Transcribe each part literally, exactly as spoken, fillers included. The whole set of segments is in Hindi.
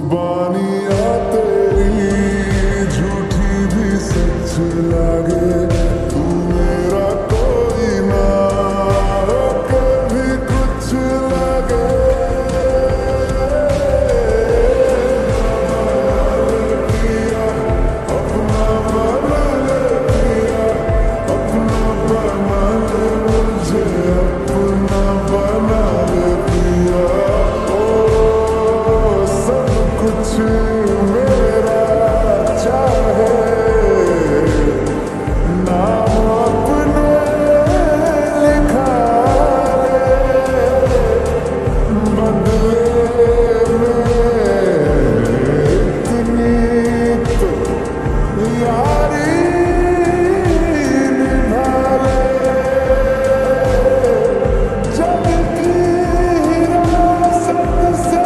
जुबानियाँ तेरी झूठी भी सच लागे, तू मेरा कोई ना होके भी कुछ लगे। अपना बना ले पिया, अपना बना ले मुझे, अपना बना ले पिया। कुछ मेरा चाहे नाम अपने लिखा ले, बदले में इतनी तो यारी निभा ले। जग की हिरासत से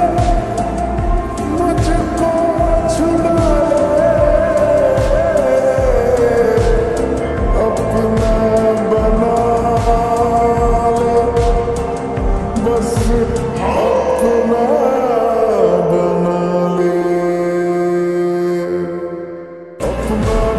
मुझको छुड़ा ले, अपना बना ले, बस अपना बना ले, अपना